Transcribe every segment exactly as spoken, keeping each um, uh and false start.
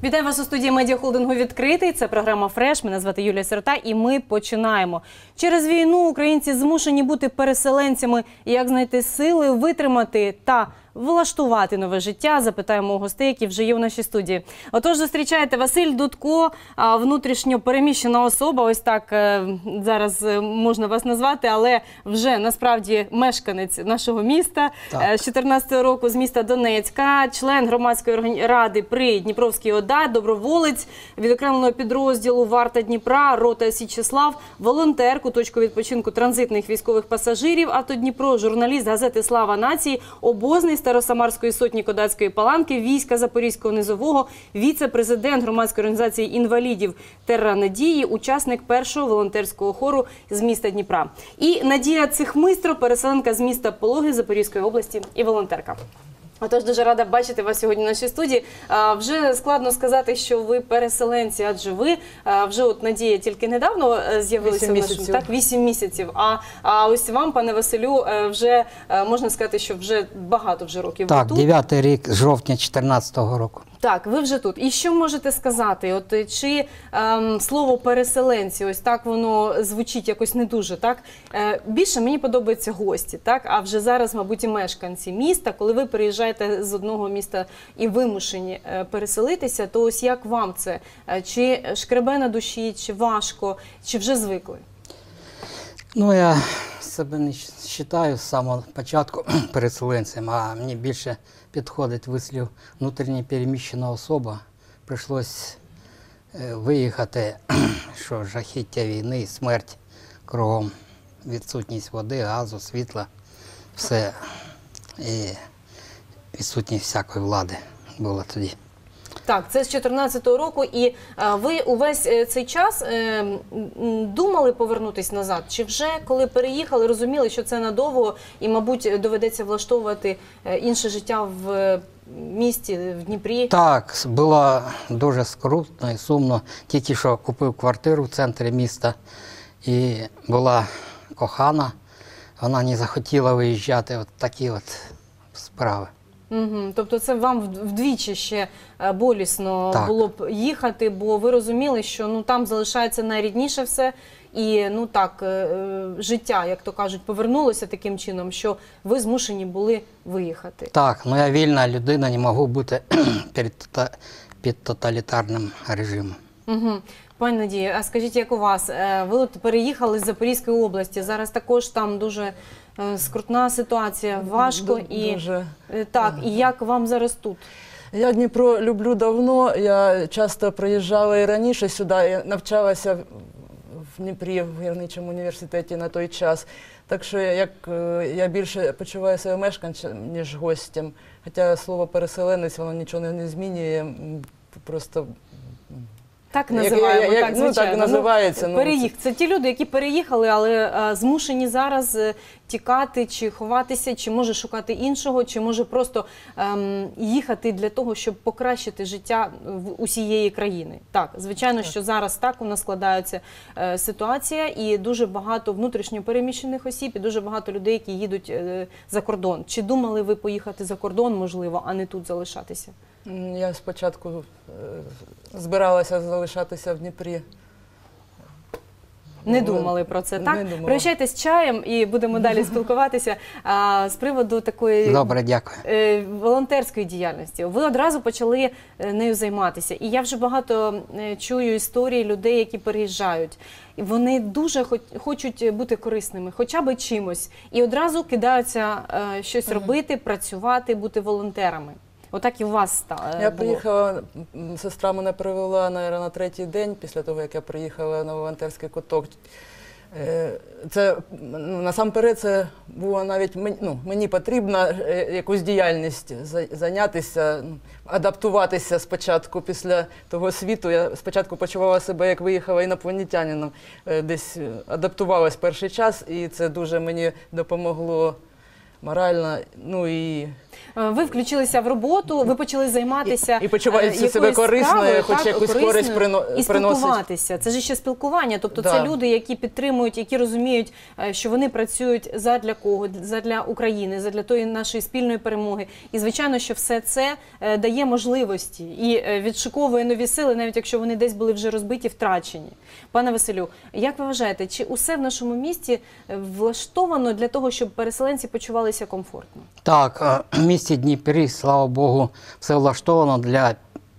Вітаю вас у студії медіахолдингу «Відкритий». Це програма «Фреш». Мене звати Юлія Сирота і ми починаємо. Через війну українці змушені бути переселенцями. Як знайти сили, витримати та влаштувати нове життя? Запитаємо у гостей, які вже є в нашій студії. Отож, зустрічаєте Василь Дудко, внутрішньо переміщена особа, ось так зараз можна вас назвати, але вже насправді мешканець нашого міста. Так. З чотирнадцятого року з міста Донецька, член громадської ради при Дніпровській ОДА, доброволець відокремленого підрозділу «Варта Дніпра», рота Січеслав, волонтер куточку відпочинку транзитних військових пасажирів «Авто Дніпро», журналіст газети «Слава нації», обозний Старосамарської сотні Кодацької паланки, війська Запорізького низового, віце-президент громадської організації інвалідів «Терра Надії», учасник першого волонтерського хору з міста Дніпра. І Надія Цихмистро, переселенка з міста Пологи Запорізької області і волонтерка. Отож, дуже рада бачити вас сьогодні в нашій студії. А, вже складно сказати, що ви переселенці, адже ви а, вже, от Надія, тільки недавно з'явилися в нашому, так, вісім місяців. А, а ось вам, пане Василю, вже, можна сказати, що вже багато вже років. Так, дев'ятий рік, з жовтня чотирнадцятого року. Так, ви вже тут. І що можете сказати? От чи ем, слово «переселенці», ось так воно звучить якось не дуже, так? Е, більше мені подобаються гості, так? А вже зараз, мабуть, і мешканці міста. Коли ви приїжджаєте з одного міста і вимушені е, переселитися, то ось як вам це? Е, чи шкребе на душі, чи важко, чи вже звикли? Ну, я себе не вважаю з самого початку переселенцем, а мені більше підходить вислів внутрішньо переміщена особа. Прийшлось виїхати, що жахіття війни, смерть кругом, відсутність води, газу, світла, все. І відсутність всякої влади була тоді. Так, це з чотирнадцятого року, і а, ви увесь цей час е, думали повернутися назад? Чи вже, коли переїхали, розуміли, що це надовго і, мабуть, доведеться влаштовувати інше життя в місті, в Дніпрі? Так, було дуже скрутно і сумно. Тільки що купив квартиру в центрі міста, і була кохана, вона не захотіла виїжджати, от такі от справи. Угу. Тобто це вам вдвічі ще болісно так. було б їхати, бо ви розуміли, що ну, там залишається найрідніше все, і ну так, життя, як то кажуть, повернулося таким чином, що ви змушені були виїхати. Так, ну я вільна людина, не можу бути під тоталітарним режимом. Угу. Пані Надія, а скажіть, як у вас? Ви от переїхали з Запорізької області, зараз також там дуже скрутна ситуація, важко. І, дуже. Так, і як вам зараз тут? Я Дніпро люблю давно, я часто приїжджала і раніше сюди, я навчалася в Дніпрі, в гірничому університеті на той час. Так що як, я більше почуваю себе мешканцем, ніж гостем. Хоча слово «переселенець» воно нічого не змінює, просто... Так називаємо, як, як, так, звичайно. Ну, так називається. Ну, переїх... Це ті люди, які переїхали, але а, змушені зараз тікати, чи ховатися, чи може шукати іншого, чи може просто ем, їхати для того, щоб покращити життя в усієї країни. Так, звичайно, так. що зараз так у нас складається е, ситуація, і дуже багато внутрішньо переміщених осіб, і дуже багато людей, які їдуть е, за кордон. Чи думали ви поїхати за кордон, можливо, а не тут залишатися? Я спочатку е, збиралася залишатися в Дніпрі. Не думали про це, так? Прощайтесь з чаєм і будемо далі спілкуватися а, з приводу такої Добре, дякую. Е, волонтерської діяльності. Ви одразу почали нею займатися. І я вже багато е, чую історії людей, які переїжджають. І вони дуже хоч, хочуть бути корисними, хоча б чимось. І одразу кидаються е, щось робити, працювати, бути волонтерами. Отак і у вас було. Я приїхала, сестра мене привела, мабуть, на третій день, після того, як я приїхала на волонтерський куток. Це, насамперед, це було навіть, ну, мені потрібно якусь діяльність зайнятися, адаптуватися спочатку після того світу. Я спочатку почувала себе, як виїхала інопланетянином, десь адаптувалась перший час, і це дуже мені допомогло морально, ну і Е, Ви включилися в роботу, ви почали займатися І- і почуваєте е, себе якоюсь корисною, справою, хоч так, якусь корисною, користь прино- і приносить. спілкуватися. Це ж ще спілкування. Тобто Да. це люди, які підтримують, які розуміють, е, що вони працюють задля кого? Задля України, задля тої нашої спільної перемоги. І звичайно, що все це е, дає можливості і е, відшуковує нові сили, навіть якщо вони десь були вже розбиті, втрачені. Пане Василю, як ви вважаєте, чи усе в нашому місті е, влаштовано для того, щоб переселенці почувалися комфортно? Так, е, в місті Дніпрі, слава Богу, все влаштовано для,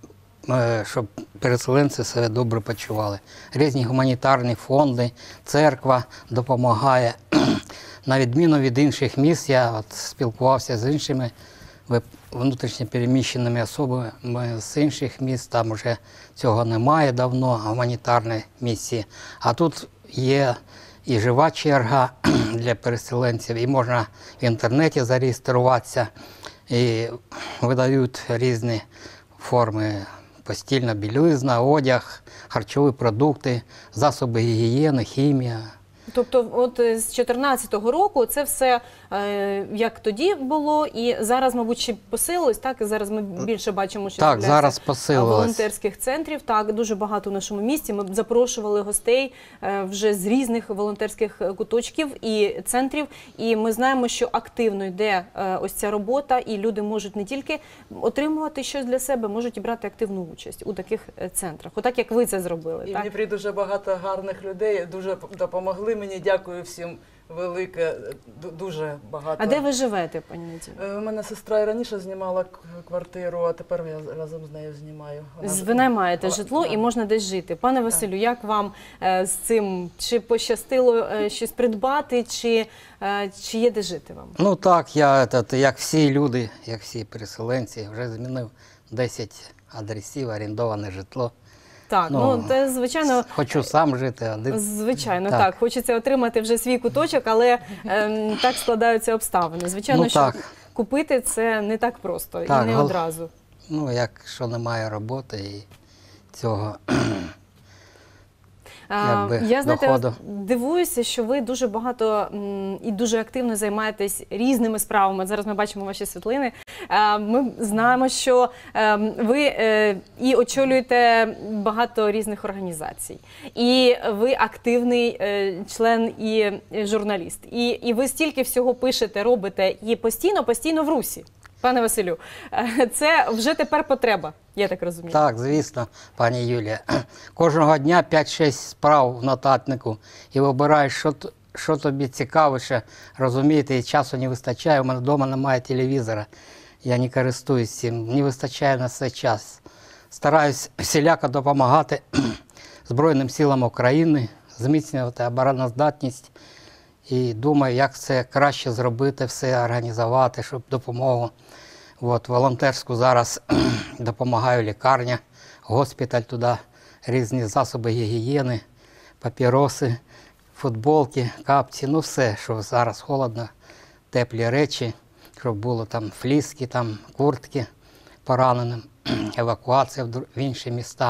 е, щоб переселенці себе добре почували. Різні гуманітарні фонди, церква допомагає. На відміну від інших міст, я от спілкувався з іншими вип- внутрішньо переміщеними особами з інших міст, там вже цього немає давно, гуманітарної місії. А тут є і жива черга для переселенців, і можна в інтернеті зареєструватися, і видають різні форми: постільна білизна, одяг, харчові продукти, засоби гігієни, хімія. Тобто, от е, з чотирнадцятого року це все е, як тоді було, і зараз, мабуть, ще посилилось, так? І зараз ми більше бачимо, що Так, з'являється, зараз а, посилилось. волонтерських центрів. Так, дуже багато в нашому місті. Ми запрошували гостей е, вже з різних волонтерських е, куточків і центрів. І ми знаємо, що активно йде е, ось ця робота, і люди можуть не тільки отримувати щось для себе, можуть і брати активну участь у таких е, центрах. Отак, як ви це зробили. І в Так? Дніпрі дуже багато гарних людей, дуже допомогли мені, дякую всім велике, ду- дуже багато. А де ви живете, пані Надія? Е, У мене сестра і раніше знімала к- квартиру, а тепер я разом з нею знімаю. Вона ж- Ви наймаєте вона- житло да. і можна десь жити. Пане Василю, як вам е, з цим? Чи пощастило е, щось придбати, чи, е, чи є де жити вам? Ну так, я, этот, як всі люди, як всі переселенці, вже змінив десять адресів, орендоване житло. Так, ну, Ну, це звичайно. Хочу сам жити один. Звичайно, так. Так. Хочеться отримати вже свій куточок, але ем, так складаються обставини. Звичайно, Ну, що так. купити це не так просто Так, і не гол- одразу. Ну, якщо немає роботи і цього. А, якби, Я, знаєте, доходу. дивуюся, що ви дуже багато м, і дуже активно займаєтесь різними справами. Зараз ми бачимо ваші світлини. А, Ми знаємо, що ем, ви е, і очолюєте багато різних організацій, і ви активний е, член і журналіст. І, і ви стільки всього пишете, робите і постійно, постійно в русі. Пане Василю, е, це вже тепер потреба, я так розумію. Так, звісно, пані Юлія. Кожного дня п'ять-шість справ в нотатнику і вибираєш, що, т- що тобі цікавіше, розумієте, і часу не вистачає. У мене вдома немає телевізора, я не користуюсь цим, не вистачає на це час. Стараюсь всіляко допомагати Збройним силам України, зміцнювати обороноздатність і думаю, як це краще зробити, все організувати, щоб допомогу. От, волонтерську зараз допомагаю лікарня, госпіталь туди, різні засоби гігієни, папіроси, футболки, капці, ну все, що зараз холодно, теплі речі, щоб було там фліски, там куртки пораненим, евакуація в дру- в інші міста.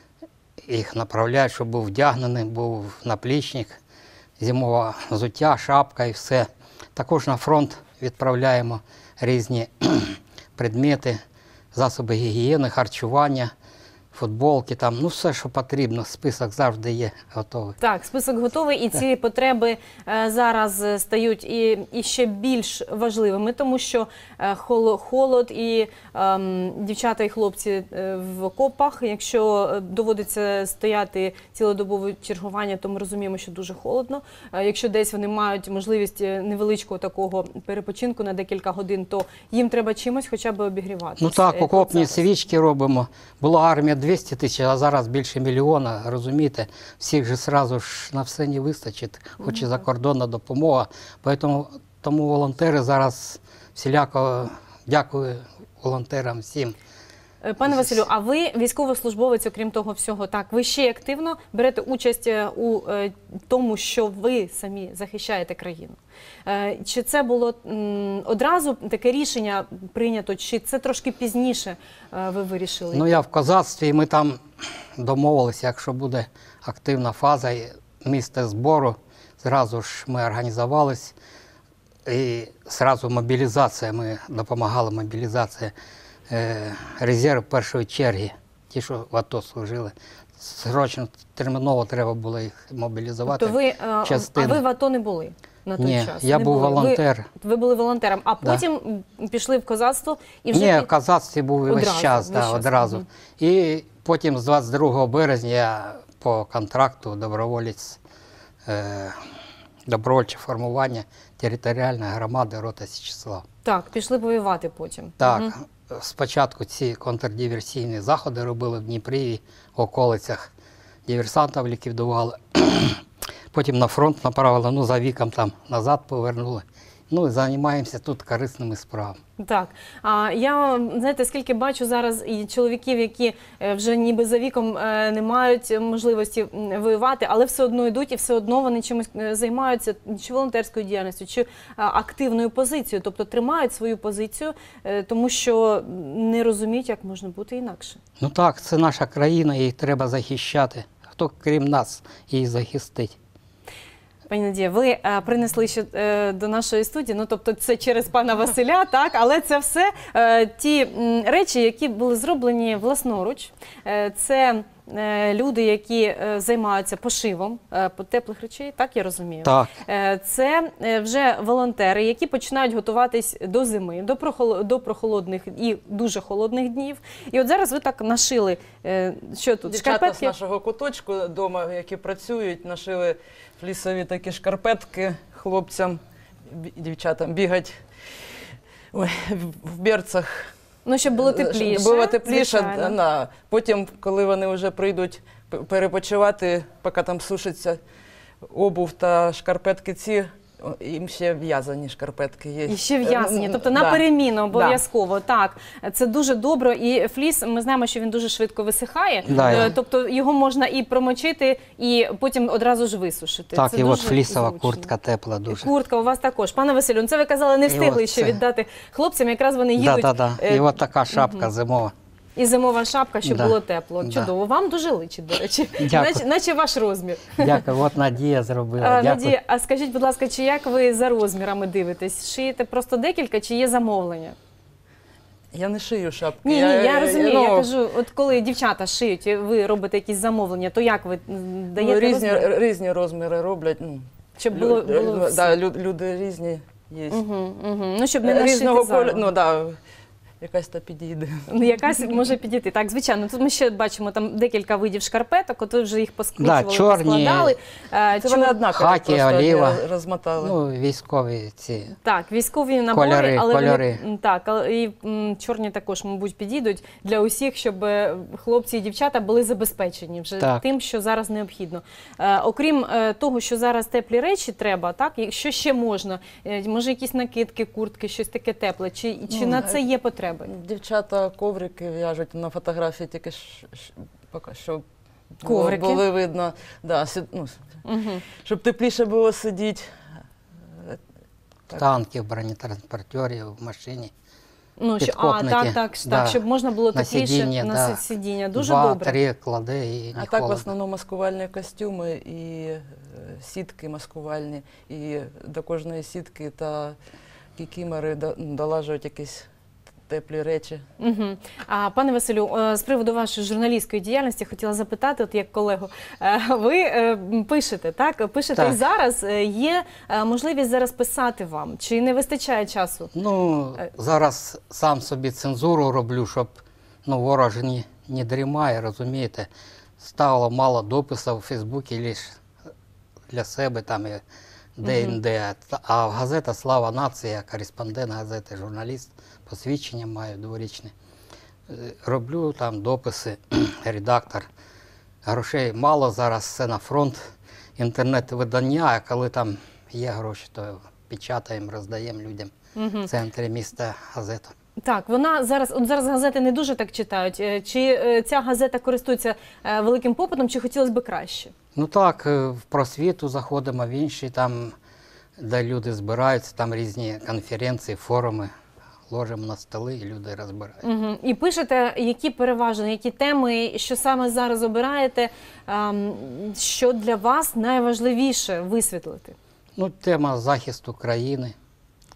Їх направляють, щоб був вдягнений, був наплічник, зимове взуття, шапка і все. Також на фронт відправляємо різні предмети, засоби гігієни, харчування, футболки, там, ну все, що потрібно, список завжди є готовий. Так, список готовий, і ці потреби е, зараз е, стають і, і ще більш важливими, тому що е, холо- холод і ем, дівчата і хлопці е, в окопах. Якщо е, доводиться стояти цілодобове чергування, то ми розуміємо, що дуже холодно. Е, якщо десь вони мають можливість е, невеличкого такого перепочинку на декілька годин, то їм треба чимось хоча б обігріватися. Ну так, Як от окопні зараз. свічки робимо. Була армія двісті тисяч, а зараз більше мільйона, розумієте? Всіх же сразу ж на все не вистачить, хоч і закордонна допомога. Поэтому, тому волонтери зараз всіляко дякую волонтерам всім. Е, Пане Василю, а ви військовослужбовець, окрім того всього, так, ви ще й активно берете участь е, у е, тому, що ви самі захищаєте країну. Е, Чи це було м, одразу таке рішення прийнято, чи це трошки пізніше е, ви вирішили? Ну я в козацтві, ми там домовилися, якщо буде активна фаза і місце збору, зразу ж ми організувались, і одразу мобілізація, ми допомагали мобілізація, е, резерв першої черги, ті, що в АТО служили. Срочно, терміново треба було їх мобілізувати. Тобто ви, е, а частини. ви в АТО не були на той Ні, час? я Не був були. волонтер. Ви, ви були волонтером, а Да. потім пішли в козацтво і вже Ні, під- в казацтві був Одразу, весь час, весь да, час, одразу. мгм. І потім з двадцять другого березня я по контракту доброволець, е, добровольче формування територіальної громади рота Січеслав. Так, пішли воювати потім. Так, Мгм. спочатку ці контрдиверсійні заходи робили в Дніпрі, в околицях, диверсантів ліквідували. Потім на фронт направили, ну за віком там назад повернули. Ну і займаємося тут корисними справами. Так, а я, знаєте, скільки бачу зараз і чоловіків, які е, вже ніби за віком е, не мають можливості м, воювати, але все одно йдуть і все одно вони чимось е, займаються, чи волонтерською діяльністю, чи е, активною позицією, тобто тримають свою позицію, е, тому що не розуміють, як можна бути інакше. Ну так, це наша країна, її треба захищати. Хто крім нас її захистить? Пані Надія, ви е, принесли ще е, до нашої студії, ну тобто це через пана Василя, так, але це все е, ті м, речі, які були зроблені власноруч. Е, це е, люди, які е, займаються пошивом е, теплих речей, так я розумію? Так. Е, це е, вже волонтери, які починають готуватись до зими, до, прохол... до прохолодних і дуже холодних днів. І от зараз ви так нашили, е, що тут, Дівчата з шкарпетки? нашого куточку вдома, які працюють, нашили флісові такі шкарпетки хлопцям, бі- дівчатам бігать ой, в- в берцах. Ну, щоб було тепліше. Щоб було тепліше. звичайно. Да. Потім, коли вони вже прийдуть п- перепочивати, поки там сушиться обув та шкарпетки ці, о, їм ще в'язані шкарпетки є. І ще в'язані, Е, тобто да. на переміну обов'язково. Так, це дуже добре. І фліс, ми знаємо, що він дуже швидко висихає. Да, Е, я- Тобто його можна і промочити, і потім одразу ж висушити. Так, це і от дуже флісова зручно. куртка тепла дуже. Куртка у вас також. Пане Василю, ну це ви казали, не І встигли от ще це. віддати хлопцям, якраз вони Да, їдуть. да, да. е, І от така шапка зимова. І зимова шапка, щоб Да. було тепло. Да. Чудово. Вам дуже личить, до речі. Дякую. Наче, наче ваш розмір. Дякую, от Надія зробила. А, Дякую. Надія, а скажіть, будь ласка, чи як ви за розмірами дивитесь? Шиєте просто декілька, чи є замовлення? Я не шию шапки. Ні, ні, я розумію. ну, Я кажу, от коли дівчата шиють, і ви робите якісь замовлення, то як ви м, ну, даєте різні, розмір? різні розміри роблять. Ну, Щоб було, лю- було лю- всі. да, лю- люди різні є. Угу, угу. Ну, щоб не нашити Різного кольору, зайвого. ну да, якась та підійде. Ну, якась може підійти. Так, звичайно. Тут ми ще бачимо там декілька видів шкарпеток, от ви вже їх поскручували, Да, чорні. поскладали. Е, Це чор- вони однакові, Хакі, просто оліва. одні розмотали. Ну, військові ці. Так, військові набори, Кольори, але кольори. Вони, м, так, але і м, чорні також, мабуть, підійдуть для усіх, щоб е, хлопці і дівчата були забезпечені вже Так. тим, що зараз необхідно. Е, окрім е, того, що зараз теплі речі треба, так, і що ще можна? Е, може, якісь накидки, куртки, щось таке тепле, чи, чи Ну, на е, це є потреба? Дівчата коврики в'яжуть на фотографії, тільки ж, ж- поки що було- Коврики? були видно, да, сі- ну, Угу. щоб тепліше було сидіти. Так. Танки, бронетранспортери в машині. Ну, що, а, Підкопники. так, так, Да. так, щоб можна було На тепліше сидіння, на да. си- сидіння. Дуже Два, добре. три кладе і не А так в холодно. основному маскувальні костюми і е, сітки маскувальні, і до кожної сітки та кікімори до- долажують якісь теплі речі. Угу. А пане Василю, е, з приводу вашої журналістської діяльності хотіла запитати, от як колегу, е, ви е, м, пишете, так? Пишете Так. і зараз е, є е, можливість зараз писати вам? Чи не вистачає часу? Ну, Е. зараз сам собі цензуру роблю, щоб ну, ворог же не, не дрімає, розумієте. Стало мало дописів у Фейсбуці лише для себе там і де-інде. А газета «Слава нації», я кореспондент газети, журналіст, посвідчення маю дворічне. Е, Роблю там дописи, редактор. Грошей мало, зараз все на фронт, інтернет-видання, а коли там є гроші, то печатаємо, роздаємо людям Угу. в центрі міста газету. Так, вона зараз, от зараз газети не дуже так читають. Е, Чи е, ця газета користується е, великим попитом, чи хотілося б краще? Ну так, е, в просвіту заходимо, в інші там, де люди збираються, там різні конференції, форуми. Ложимо на столи і люди розбирають. Угу. І пишете, які переважно, які теми, що саме зараз обираєте, ем, що для вас найважливіше висвітлити? Ну, тема захисту країни,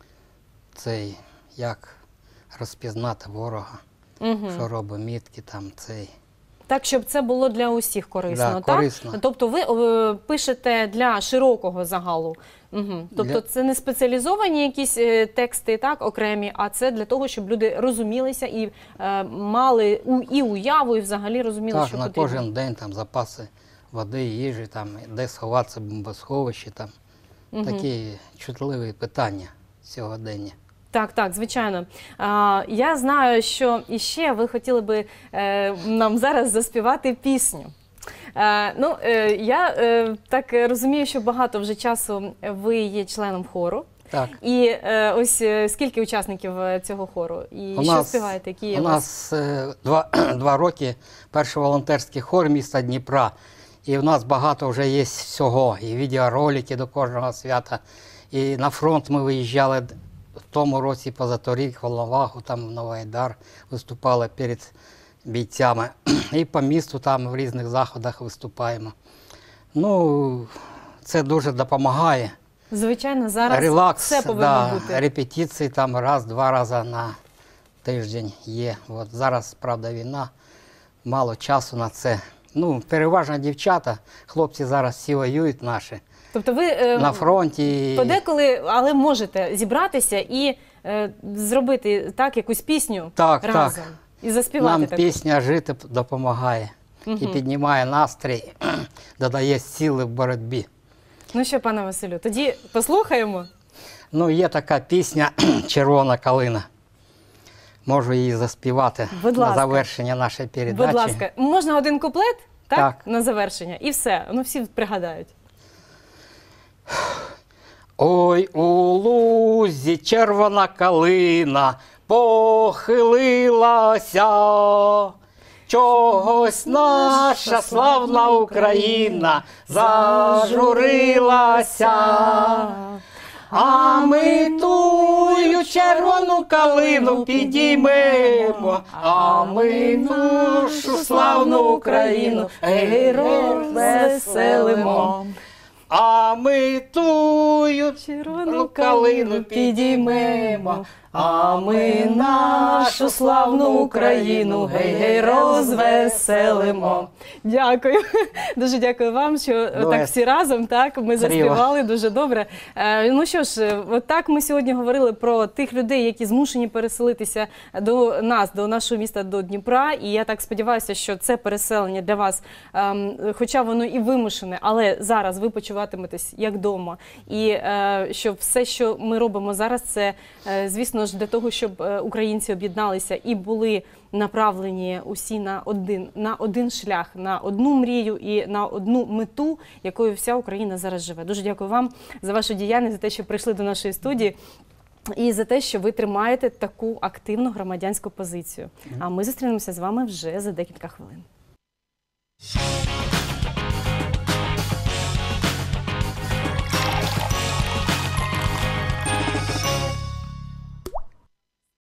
цей, як розпізнати ворога, Угу. що робить мітки там цей. Так, щоб це було для усіх корисно, Да, так? корисно. Тобто ви е, пишете для широкого загалу. Угу. Тобто Для- це не спеціалізовані якісь е, тексти, так, окремі, а це для того, щоб люди розумілися і е, мали у, і уяву, і взагалі розуміли, Так, що на потрібно. кожен день там запаси води, їжі, там, де сховатися в бомбосховищі, там. Мгм. Такі чутливі питання сьогодення. Так, так, звичайно. А, я знаю, що іще ви хотіли би е, нам зараз заспівати пісню. Е, ну, е, я е, так розумію, що багато вже часу ви є членом хору. Так. І е, ось е, скільки учасників е, цього хору? І У що нас- співаєте? Які є У у вас? нас е, два, два роки перший волонтерський хор міста Дніпра. І в нас багато вже є всього. І відеоролики до кожного свята. І на фронт ми виїжджали в тому році позаторік, в Волноваху, там в Новоайдар виступали перед бійцями. І по місту там в різних заходах виступаємо. Ну, це дуже допомагає. Звичайно, зараз Релакс, все повинно да, бути. репетиції там раз-два рази на тиждень є. От зараз, правда, війна, мало часу на це. Ну, переважно дівчата, хлопці зараз всі воюють наші Тобто ви е, на фронті. подеколи, але можете зібратися і е, зробити так якусь пісню Так, разом. так. І заспівати Нам таку. пісня жити допомагає і Мгм. піднімає настрій, додає сили в боротьбі. Ну що, пане Василю, тоді послухаємо. Ну, є така пісня «Червона калина». Можу її заспівати Будь на ласка. завершення нашої передачі. Будь ласка, можна один куплет, так? Так. На завершення. І все, ну всі пригадають. Ой, у лузі червона калина похилилася, чогось наша славна Україна зажурилася. А ми тую червону калину підіймемо, а ми нашу славну Україну гей, розвеселимо. А ми тую Червону калину підіймемо, а ми нашу славну Україну гей-гей розвеселимо. Дякую. Дуже дякую вам, що так Дует. всі разом так ми заспівали дуже добре. Е, ну що ж, от так ми сьогодні говорили про тих людей, які змушені переселитися до нас, до нашого міста, до Дніпра. І я так сподіваюся, що це переселення для вас, ем, хоча воно і вимушене, але зараз ви почуватиметесь як вдома. І е, що все, що ми робимо зараз, це, е, звісно ж, для того, щоб е, українці об'єдналися і були направлені усі на один, на один шлях, на одну мрію і на одну мету, якою вся Україна зараз живе. Дуже дякую вам за вашу діяльність, за те, що прийшли до нашої студії. І за те, що ви тримаєте таку активну громадянську позицію. А ми зустрінемося з вами вже за декілька хвилин.